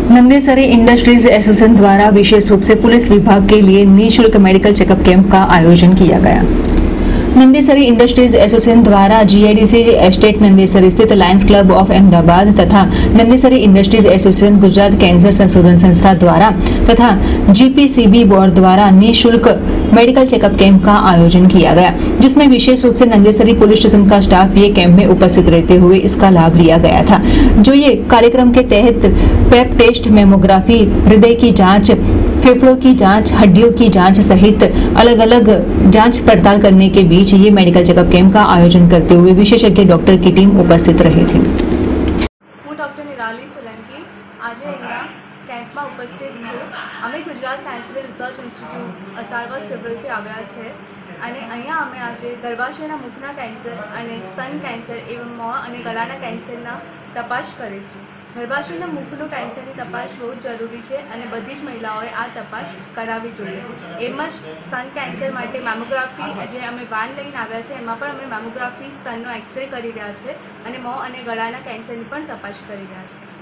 Nandesari industries association द्वारा विशेष रूप से पुलिस विभाग के लिए निःशुल्क मेडिकल चेकअप कैंप का आयोजन किया गया। नंदेसरी इंडस्ट्रीज एसोसिएशन द्वारा जीआईडीसी एस्टेट नंदेसरी स्थित लायंस क्लब ऑफ अहमदाबाद तथा Nandesari industries association Gujarat cancer संशोधन संस्था द्वारा तथा जीपीसीबी बोर्ड द्वारा निःशुल्क मेडिकल चेकअप कैंप का आयोजन किया गया, जिसमें विशेष रूप से नंदेसरी पुलिस स्टेशन का स्टाफ ये कैंप में उपस्थित रहते हुए इसका लाभ लिया गया था। जो ये कार्यक्रम के तहत पेप टेस्ट, मेमोग्राफी, हृदय की जांच, फेफड़ों की जांच, हड्डियों की जांच सहित अलग अलग जांच पड़ताल करने के बीच ये मेडिकल चेकअप कैंप का आयोजन करते हुए विशेषज्ञ डॉक्टर की टीम उपस्थित रही थी। હું ડૉક્ટર નિરાલી સોલંકી આજે અહીંયા કેમ્પમાં ઉપસ્થિત છું। અમે Gujarat cancer research institute Asarwa સિવિલથી આવ્યા છે અને અહીંયા અમે આજે ગર્ભાશયના મુખના કેન્સર અને સ્તન કેન્સર એવं મોં અને ગળાના કેન્સરના તપાસ કરીશું। ગર્ભાશયના મુખનું કેન્સરની તપાસ બહુ જ જરૂરી છે અને બધી જ મહિલાઓએ આ તપાસ કરાવવી જોઈએ। એમ જ સ્તન કેન્સર માટે મેમોગ્રાફી જે અમે વાન લઈને આવ્યા છે એમાં પણ અમે મેમોગ્રાફી સ્તનનો એક્સરે કરી રહ્યા છે અને મોં અને ગળાના કેન્સરની પણ તપાસ કરી રહ્યા છે।